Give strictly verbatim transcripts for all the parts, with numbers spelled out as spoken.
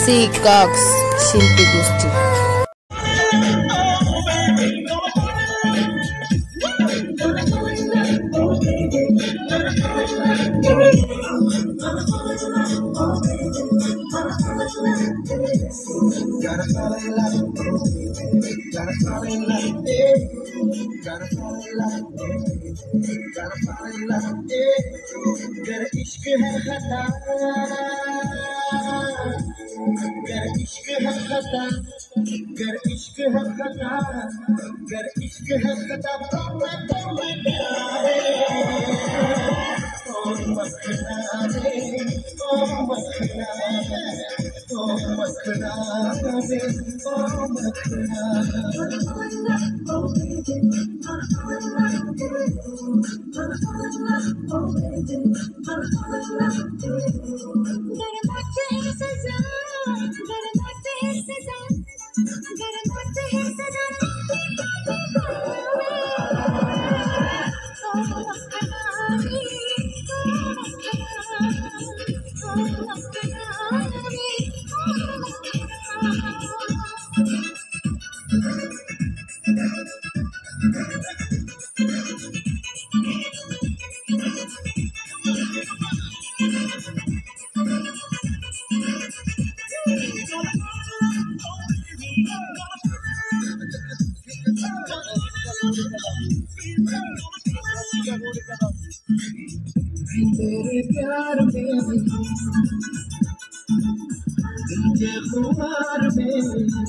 C Cox শিল্পী গোষ্ঠী। गर इश्क है खता गर इश्क है खता गर इश्क है खता गर इश्क है खता तो मैं तो मैं प्यारे ओ मखना रे ओ मखना ओ मखना रे ओ मखना तेरे प्यार में दिल के खुमार में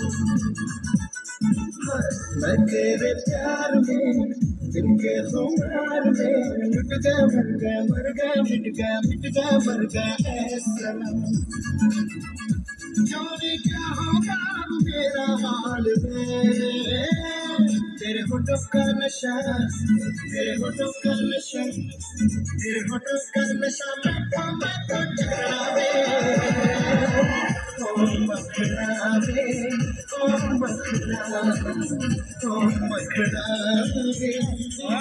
मैं तेरे प्यार में दिल के खुमार में लुट गया मर गया मर गया मिट गया मिट गया मर गया ऐ सनम जाने क्या होगा मेरा हाल में तेरे होठों का नशा तेरे होठों का नशा तेरे होठों का नशा मैं तो मैं तो चढ़ावे ओ मखना रे ओ मखना ओ मखना रे ओ